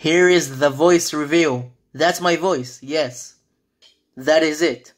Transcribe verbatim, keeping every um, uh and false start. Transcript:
Here is the voice reveal. That's my voice, yes. That is it.